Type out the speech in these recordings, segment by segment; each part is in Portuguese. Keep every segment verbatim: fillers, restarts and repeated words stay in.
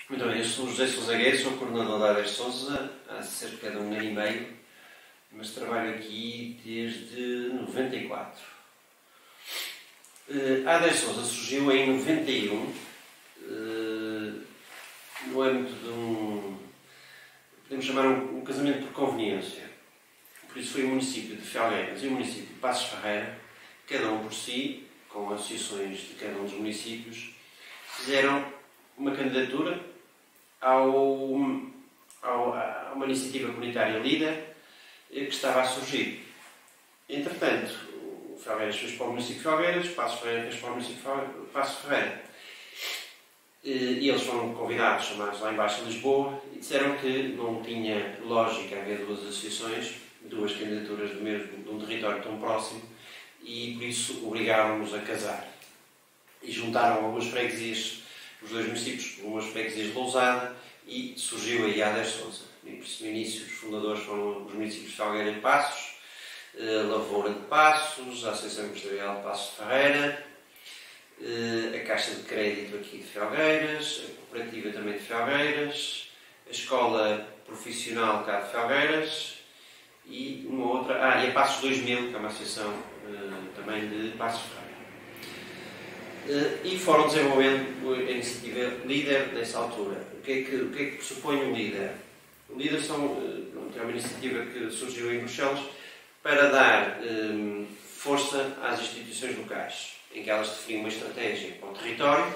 Muito bem, eu sou o José Sousa Guedes, sou coordenador da ADES Sousa há cerca de um ano e meio, mas trabalho aqui desde noventa e quatro. A ADES Sousa surgiu em noventa e um, no âmbito de um, podemos chamar um, um casamento por conveniência. Por isso foi o município de Felgueiras e o município de Passos Ferreira, cada um por si, com associações de cada um dos municípios, fizeram uma candidatura ao, ao, a uma iniciativa comunitária líder que estava a surgir. Entretanto, o Felgueiras fez para o município de Felgueiras, Passos Ferreira fez para o município de Passos Ferreira. E eles foram convidados, chamados lá embaixo de Lisboa, e disseram que não tinha lógica haver duas associações, duas candidaturas do mesmo, de um território tão próximo, e por isso obrigaram-nos a casar. E juntaram algumas freguesias, os dois municípios, algumas freguesias de Lousada, e surgiu aí a ADES Sousa. No início, os fundadores foram os municípios de Felgueira e Passos, Lavoura de Passos, a Associação Empresarial de Passos de Ferreira, a Caixa de Crédito aqui de Felgueiras, a Cooperativa também de Felgueiras, a Escola Profissional cá de Felgueiras e uma outra, ah, e a Passos dois mil, que é uma associação uh, também de Passos de Ferreira. Uh, e foram desenvolvendo a iniciativa líder nessa altura. O que é que, o que, é que pressupõe um líder? O líder são, uh, é uma iniciativa que surgiu em Bruxelas para dar um, força às instituições locais, em que elas definiam uma estratégia para o território,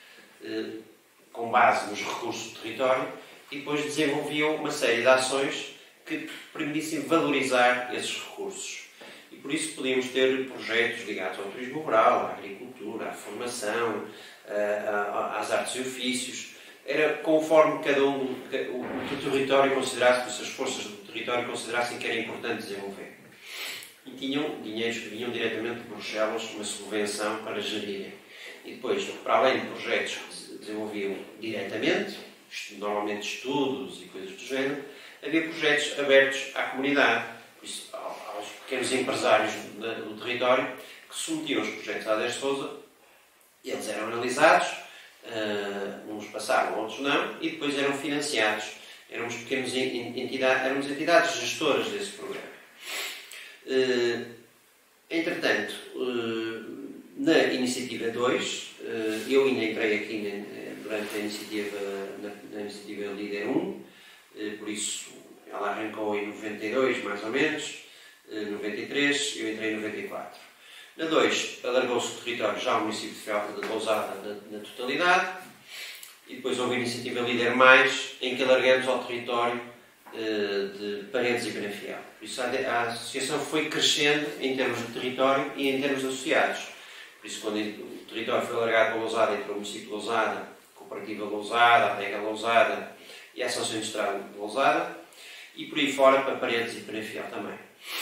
com base nos recursos do território, e depois desenvolviam uma série de ações que permitissem valorizar esses recursos. E por isso podíamos ter projetos ligados ao turismo rural, à agricultura, à formação, às artes e ofícios. Era conforme cada um, o território considerasse, as forças do território considerassem que era importante desenvolver. E tinham dinheiros que vinham diretamente de Bruxelas, uma subvenção para gerirem. E depois, para além de projetos que se desenvolviam diretamente, normalmente estudos e coisas do género, havia projetos abertos à comunidade, por isso, aos pequenos empresários do território, que submetiam os projetos à ADES Sousa, e eles eram analisados, uh, uns passavam, outros não, e depois eram financiados. Éramos pequenas entidades, éramos entidades gestoras desse programa. Uh, entretanto, uh, na iniciativa dois, uh, eu ainda entrei aqui na, durante a iniciativa, na, na iniciativa Líder um, uh, por isso ela arrancou em noventa e dois, mais ou menos, uh, noventa e três, eu entrei em noventa e quatro. Na dois, alargou-se o território já ao município de Felgueiras de Lousada na, na totalidade, e depois houve a iniciativa Líder mais, em que alargamos ao território de Paredes e Penafiel. Por isso a associação foi crescendo em termos de território e em termos de associados. Por isso, quando o território foi alargado para Lousada, entrou o município de Lousada, a Cooperativa Lousada, a Adega Lousada e a Associação Industrial de Lousada, e por aí fora para Paredes e Penafiel também.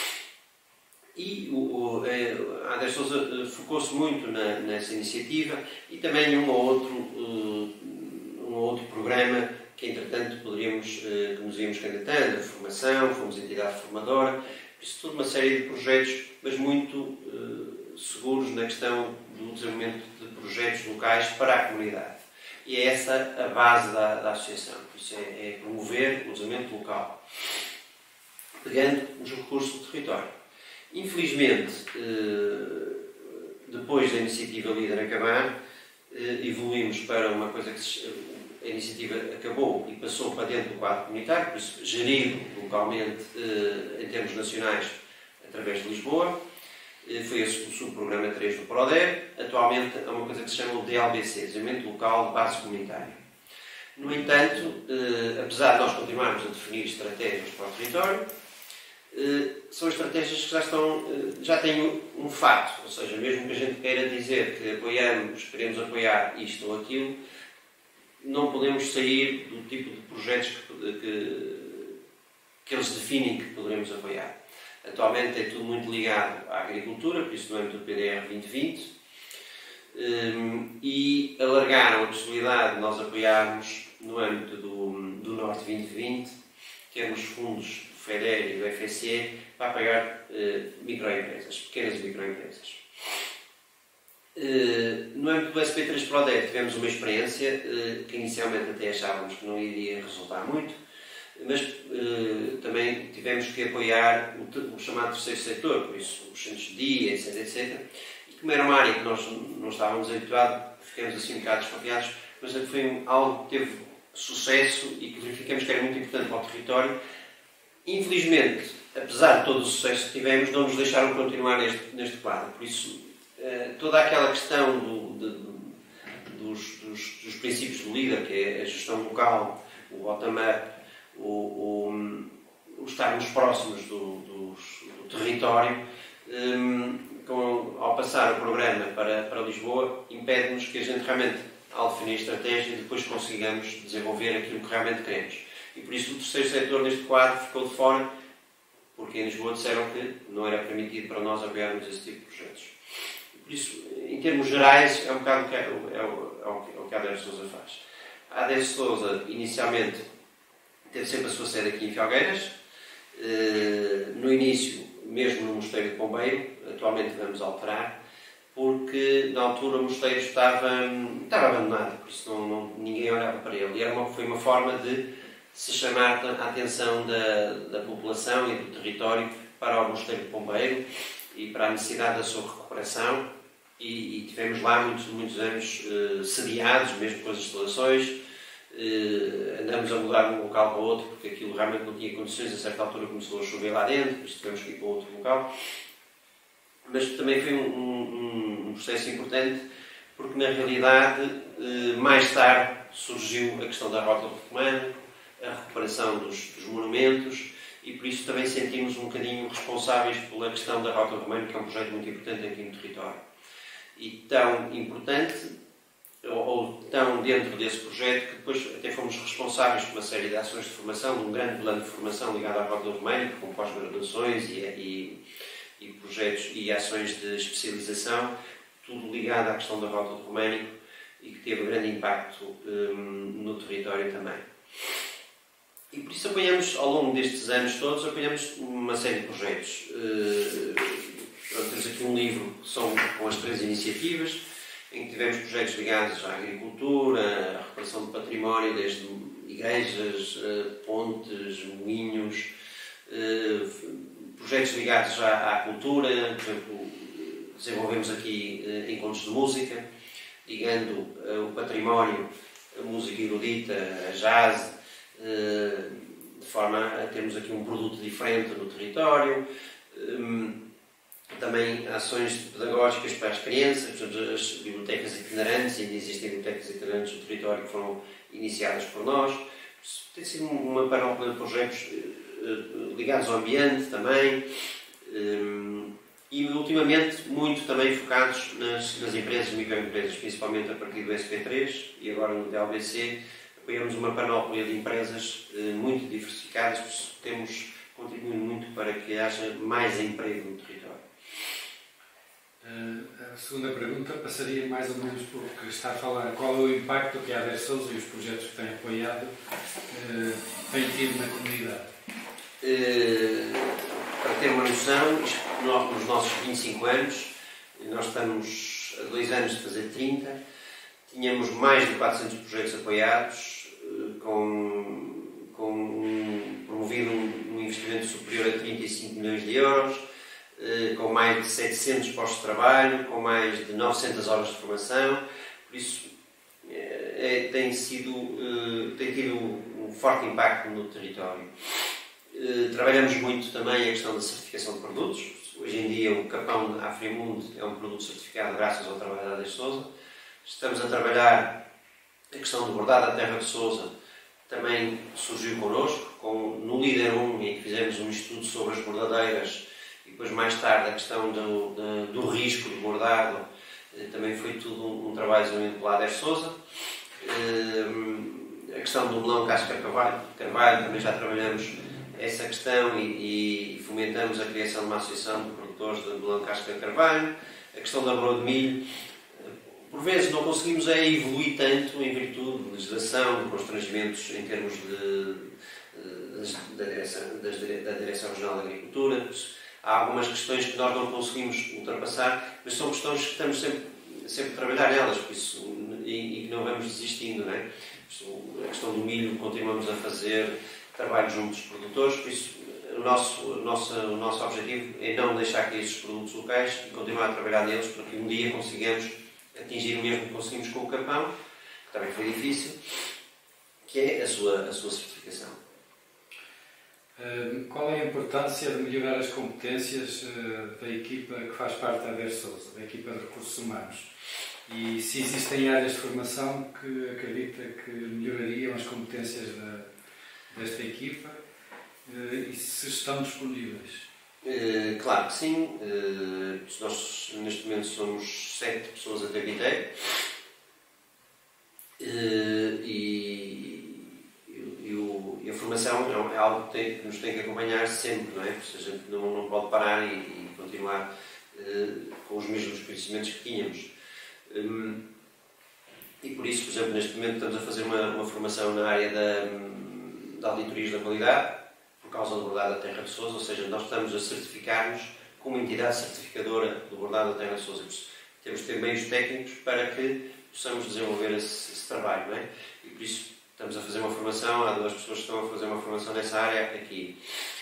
E o, a ADES Sousa focou-se muito na, nessa iniciativa e também em um ou outro, um outro programa que, entretanto, poderíamos, que nos íamos candidatando, a formação, fomos entidade formadora, por isso, toda uma série de projetos, mas muito uh, seguros na questão do desenvolvimento de projetos locais para a comunidade. E é essa a base da, da associação, por isso é, é promover o desenvolvimento local, pegando os recursos do território. Infelizmente, uh, depois da iniciativa Líder acabar, uh, evoluímos para uma coisa que se a iniciativa acabou e passou para dentro do quadro comunitário, por isso gerido localmente em termos nacionais através de Lisboa. Foi esse o subprograma três do PRODER. Atualmente é uma coisa que se chama o D L B C, Desenvolvimento Local de Base Comunitária. No entanto, apesar de nós continuarmos a definir estratégias para o território, são estratégias que já, estão, já têm um fato, ou seja, mesmo que a gente queira dizer que apoiamos, queremos apoiar isto ou aquilo, não podemos sair do tipo de projetos que, que, que eles definem que poderemos apoiar. Atualmente é tudo muito ligado à agricultura, por isso no âmbito do P D R vinte vinte, um, e alargaram a possibilidade de nós apoiarmos no âmbito do, do Norte vinte vinte, temos fundos do FEDER e do F S E para apoiar uh, microempresas, pequenas microempresas. No âmbito do S P três Prodec tivemos uma experiência que inicialmente até achávamos que não iria resultar muito, mas também tivemos que apoiar o chamado terceiro setor, por isso os centros de dia, etc, etcétera. E como era uma área que nós não estávamos habituados, ficamos assim um bocado desconfiados, mas foi algo que teve sucesso e que verificamos que era muito importante para o território. Infelizmente, apesar de todo o sucesso que tivemos, não nos deixaram continuar neste, neste quadro. Por isso, toda aquela questão do, de, dos, dos, dos princípios do líder, que é a gestão local, o bottom-up, o, o, o estarmos próximos do, do, do território, um, com, ao passar o programa para, para Lisboa, impede-nos que a gente realmente, ao definir a estratégia, depois consigamos desenvolver aquilo que realmente queremos. E por isso o terceiro setor neste quadro ficou de fora, porque em Lisboa disseram que não era permitido para nós apoiarmos esse tipo de projetos. Por isso, em termos gerais, é um bocado o que, é, é, o, é o que a Adélio Sousa faz. A Adélio Sousa, inicialmente, teve sempre a sua sede aqui em Felgueiras. No início, mesmo no Mosteiro de Pombeiro, atualmente vamos alterar, porque na altura o mosteiro estava, estava abandonado, por isso não, não, ninguém olhava para ele. E era uma, foi uma forma de se chamar a atenção da, da população e do território para o Mosteiro de Pombeiro e para a necessidade da sua recuperação. E, e tivemos lá muitos, muitos anos eh, sediados, mesmo com as instalações. Eh, andamos a mudar de um local para outro, porque aquilo realmente não tinha condições. A certa altura começou a chover lá dentro, por isso tivemos que ir para outro local. Mas também foi um, um, um processo importante, porque na realidade, eh, mais tarde, surgiu a questão da Rota Romana, a recuperação dos, dos monumentos, e por isso também sentimos um bocadinho responsáveis pela questão da Rota Romana, que é um projeto muito importante aqui no território. E tão importante, ou, ou tão dentro desse projeto, que depois até fomos responsáveis por uma série de ações de formação, de um grande plano de formação ligado à Rota Romana, com pós-graduações e, e, e projetos e ações de especialização, tudo ligado à questão da Rota do Românico e que teve grande impacto um, no território também. E por isso apoiamos, ao longo destes anos todos, apoiamos uma série de projetos. Uh, pronto, temos aqui um livro que são com as três iniciativas, em que tivemos projetos ligados à agricultura, à recuperação do património, desde igrejas, uh, pontes, moinhos, uh, projetos ligados à, à cultura, por exemplo, desenvolvemos aqui uh, encontros de música, ligando uh, o património, a música erudita, a jazz, de forma a termos aqui um produto diferente no território. Também ações pedagógicas para as crianças, portanto, as bibliotecas itinerantes, ainda existem bibliotecas itinerantes no território que foram iniciadas por nós. Tem sido uma panóplia de projetos ligados ao ambiente também. E ultimamente muito também focados nas, nas empresas, microempresas, principalmente a partir do S P três e agora no D L B C. Apoiamos uma panóplia de empresas eh, muito diversificadas, por isso temos contribuído muito para que haja mais emprego no território. Uh, a segunda pergunta passaria mais ou menos por que está a falar. Qual é o impacto que a Adélio Sousa e os projetos que têm apoiado uh, têm tido na comunidade? Uh, para ter uma noção, nós, nos nossos vinte e cinco anos, nós estamos a dois anos de fazer trinta, tínhamos mais de quatrocentos projetos apoiados, com, com um, promovido um, um investimento superior a trinta e cinco milhões de euros, com mais de setecentos postos de trabalho, com mais de novecentas horas de formação. Por isso, é, tem, sido, tem tido um forte impacto no território. Trabalhamos muito também a questão da certificação de produtos. Hoje em dia, o capão da Afrimundo é um produto certificado graças ao trabalho da Adélio Sousa. Estamos a trabalhar a questão do bordado da Terra de Sousa, também surgiu connosco, com, no Líder um, em que fizemos um estudo sobre as bordadeiras, e depois mais tarde a questão do, do, do risco de bordado, também foi tudo um, um trabalho desenvolvido pela Adélio Sousa. A questão do melão casca carvalho, carvalho, também já trabalhamos essa questão e, e fomentamos a criação de uma associação de produtores de melão casca carvalho. A questão da broa de milho, por vezes não conseguimos é evoluir tanto em virtude de legislação, de constrangimentos em termos de, de, da, direção, das, da Direção Regional da Agricultura. Há algumas questões que nós não conseguimos ultrapassar, mas são questões que estamos sempre, sempre trabalhar nelas, por isso, e, e que não vamos desistindo, não é? A questão do milho, continuamos a fazer trabalho junto dos produtores, por isso o nosso, o nosso, o nosso objetivo é não deixar cair esses produtos locais e continuar a trabalhar neles para que um dia consigamos atingir o mesmo que conseguimos com o capão, que também foi difícil, que é a sua, a sua certificação. Uh, qual é a importância de melhorar as competências uh, da equipa que faz parte da Adair Sousa, da equipa de recursos humanos? E se existem áreas de formação que acredita que melhorariam as competências da, desta equipa uh, e se estão disponíveis? Uh, claro que sim. Uh, nós neste momento somos sete pessoas a carpinteiro uh, e E a formação é algo que, tem, que nos tem que acompanhar sempre, não é? Porque a gente não, não pode parar e, e continuar uh, com os mesmos conhecimentos que tínhamos. Um, e por isso, por exemplo, neste momento estamos a fazer uma, uma formação na área da, da auditorias da qualidade, por causa do bordado da Terra de Sousa, ou seja, nós estamos a certificar-nos como entidade certificadora do bordado da Terra de Sousa. Temos que ter meios técnicos para que possamos desenvolver esse, esse trabalho, não é? E por isso estamos a fazer uma formação, há duas pessoas que estão a fazer uma formação nessa área aqui.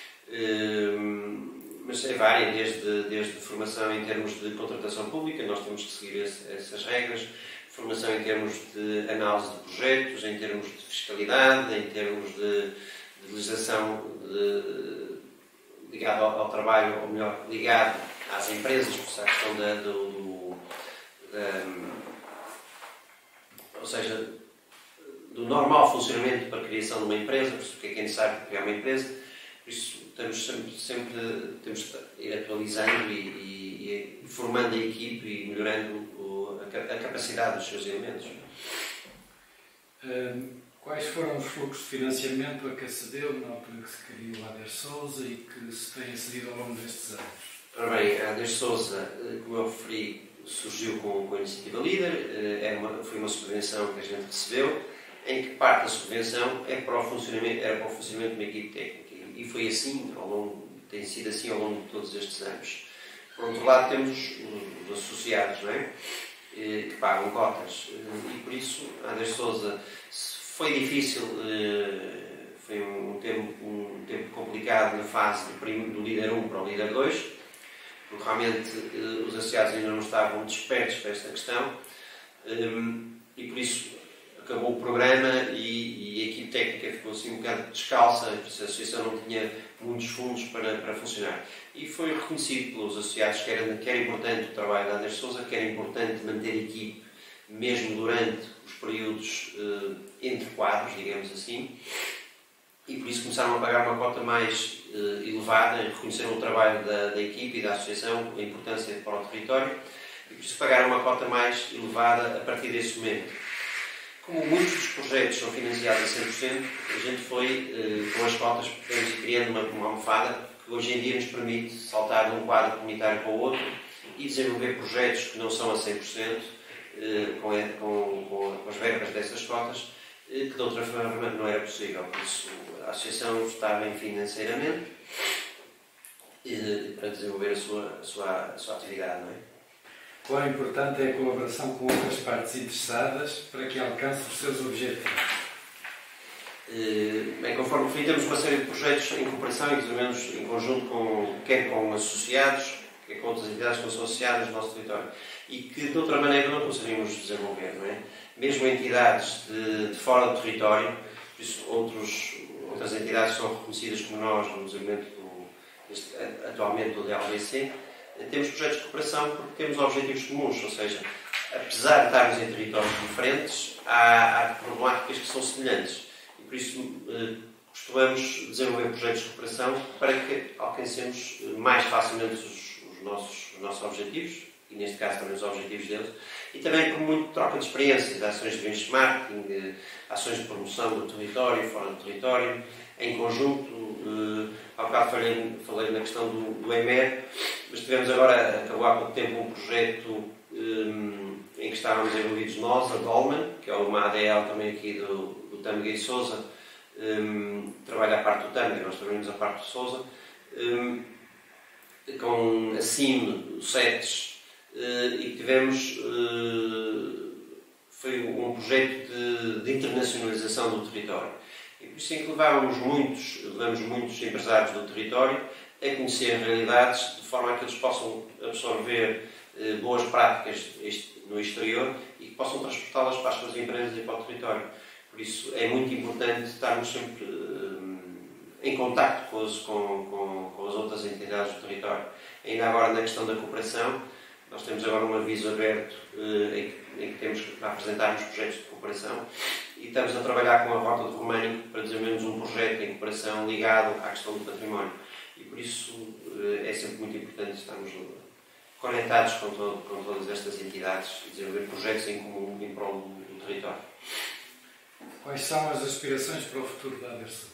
Um, mas é vária, desde, desde formação em termos de contratação pública, nós temos que seguir esse, essas regras, formação em termos de análise de projetos, em termos de fiscalidade, em termos de, de legislação ligada ao, ao trabalho, ou melhor, ligado às empresas, por isso a questão da, do, do da, ou seja, do normal funcionamento para a criação de uma empresa, por isso o que é que é necessário para criar uma empresa, por isso temos sempre, sempre temos de ir atualizando e, e, e formando a equipe e melhorando o, a, a capacidade dos seus elementos. Um, quais foram os fluxos de financiamento a que acedeu na altura que se criou a Adair Sousa e que se tem acedido ao longo destes anos? Ora bem, a Adair Sousa, como eu referi, surgiu com, com a Iniciativa Líder, é uma, foi uma subvenção que a gente recebeu, em que parte da subvenção é para o funcionamento, era para o funcionamento de uma equipe técnica. E foi assim, ao longo, tem sido assim ao longo de todos estes anos. Por outro lado, temos os associados, não é? Que pagam cotas. E por isso, a Adair Sousa, foi difícil, foi um tempo, um tempo complicado na fase do, do líder um para o líder dois, porque realmente os associados ainda não estavam despertos para esta questão. E por isso, acabou o programa e, e a equipe técnica ficou assim um bocado descalça, a associação não tinha muitos fundos para, para funcionar. E foi reconhecido pelos associados que era, que era importante o trabalho da Adair Sousa, que era importante manter a equipe, mesmo durante os períodos uh, entre quadros, digamos assim, e por isso começaram a pagar uma cota mais uh, elevada, reconheceram o trabalho da, da equipe e da associação, a importância para o território, e por isso pagaram uma cota mais elevada a partir desse momento. Como muitos dos projetos são financiados a cem por cento, a gente foi, eh, com as cotas, criando uma, uma almofada que hoje em dia nos permite saltar de um quadro comunitário para o outro e desenvolver projetos que não são a cem por cento eh, com, com, com as verbas dessas cotas, eh, que de outra forma não era possível. Por isso, a associação está bem financeiramente eh, para desenvolver a sua, a sua, a sua atividade, não é? Quão importante é a colaboração com outras partes interessadas para que alcance os seus objetivos? Bem, conforme referi, temos uma série de projetos em cooperação e desenvolvemos em conjunto com, quer com associados, quer com outras entidades que não são associadas no nosso território e que de outra maneira não conseguimos desenvolver, não é? Mesmo entidades de, de fora do território, por isso outros, outras entidades são reconhecidas como nós no desenvolvimento do, este, atualmente do D L B C, temos projetos de cooperação porque temos objetivos comuns, ou seja, apesar de estarmos em territórios diferentes, há, há problemáticas que são semelhantes. E por isso costumamos desenvolver projetos de cooperação para que alcancemos mais facilmente os, os, nossos, os nossos objetivos, e neste caso também os objetivos deles, e também por muito troca de experiências, de ações de benchmarking, de ações de promoção do território, fora do território, em conjunto. Há bocado falei, falei na questão do, do E M E R, mas tivemos agora, acabou há pouco tempo, um projeto um, em que estávamos envolvidos nós, a Dolman, que é uma A D L também aqui do, do Tâmega e Sousa, um, trabalha a parte do Tâmega, nós trabalhamos a parte do Sousa, um, com a C I M, o C E T S, e que tivemos, foi um projeto de, de internacionalização do território. E por isso é que levávamos muitos, levamos muitos empresários do território a conhecer realidades de forma a que eles possam absorver boas práticas no exterior e que possam transportá-las para as suas empresas e para o território. Por isso é muito importante estarmos sempre em contacto com, com, com as outras entidades do território. Ainda agora na questão da cooperação, nós temos agora um aviso aberto em que, em que temos que apresentarmos projetos de cooperação e estamos a trabalhar com a Rota do Românico para desenvolvermos um projeto em cooperação ligado à questão do património. E por isso é sempre muito importante estarmos conectados com, todo, com todas estas entidades e desenvolver projetos em comum em prol do, do território. Quais são as aspirações para o futuro da ADERSUD?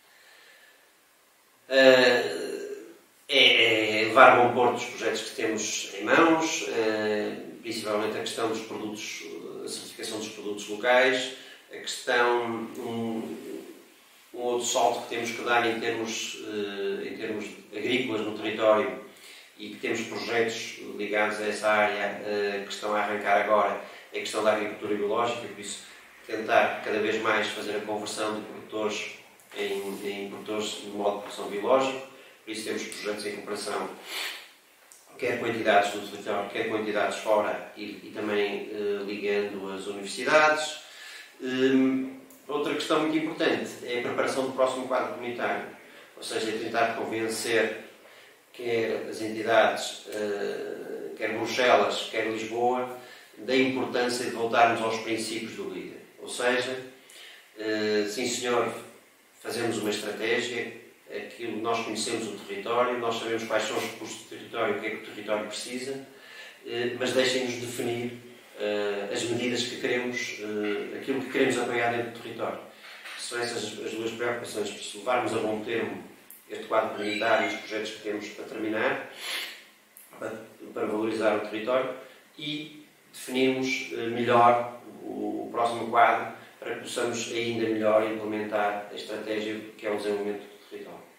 Uh, é, é levar a bom porto os projetos que temos em mãos, uh, principalmente a questão dos produtos, a certificação dos produtos locais, a questão, um, um outro salto que temos que dar em termos, uh, em termos agrícolas no território e que temos projetos ligados a essa área uh, que estão a arrancar agora, é a questão da agricultura biológica, por isso tentar cada vez mais fazer a conversão de produtores em, em produtores de modo de produção biológico, por isso temos projetos em cooperação, quer com entidades do território, quer com entidades fora e, e também uh, ligando as universidades. Um, outra questão muito importante é a preparação do próximo quadro comunitário, ou seja, é tentar convencer quer as entidades, uh, quer Bruxelas, quer Lisboa, da importância de voltarmos aos princípios do líder. Ou seja, uh, sim senhor, fazemos uma estratégia, aquilo, nós conhecemos o território, nós sabemos quais são os recursos do território, o que é que o território precisa, uh, mas deixem-nos definir uh, as medidas que queremos, uh, aquilo que queremos apoiar dentro do território. São essas as duas preocupações, se levarmos a bom termo este quadro comunitário e os projetos que temos para terminar, para, para valorizar o território e definirmos melhor o, o próximo quadro para que possamos ainda melhor implementar a estratégia que é o desenvolvimento do território.